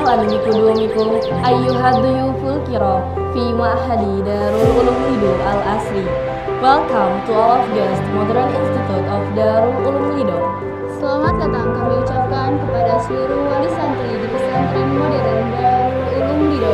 Marhaban biqudumikum ayyuhad duyuful kiram fi ma'hadi Darul Ulum Lido Al Asri. Welcome to all of guests Modern Institute of Darul Ulum Lido. Selamat datang kami ucapkan kepada seluruh wali santri di pesantren modern Darul Ulum Lido.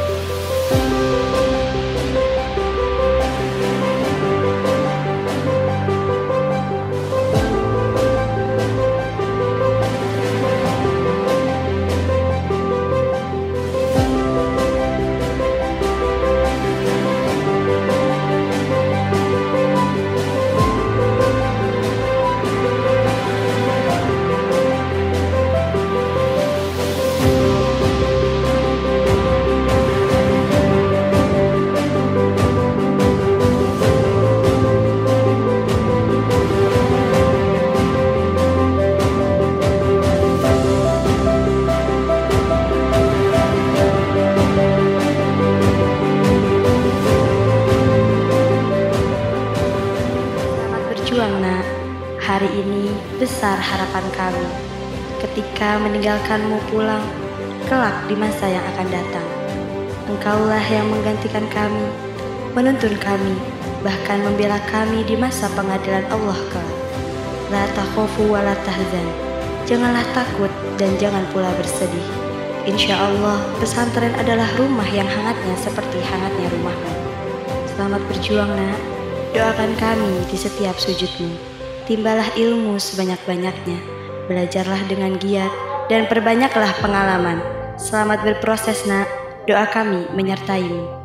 Berjuang nak, hari ini besar harapan kami. Ketika meninggalkanmu pulang, kelak di masa yang akan datang. Engkaulah yang menggantikan kami, menuntun kami, bahkan membela kami di masa pengadilan Allah kelak. La takhafu wa la tahzan. Janganlah takut dan jangan pula bersedih. Insya Allah pesantren adalah rumah yang hangatnya seperti hangatnya rumahmu. Selamat berjuang nak. Doakan kami di setiap sujudmu. Timbalah ilmu sebanyak-banyaknya. Belajarlah dengan giat dan perbanyaklah pengalaman. Selamat berproses nak. Doa kami menyertaimu.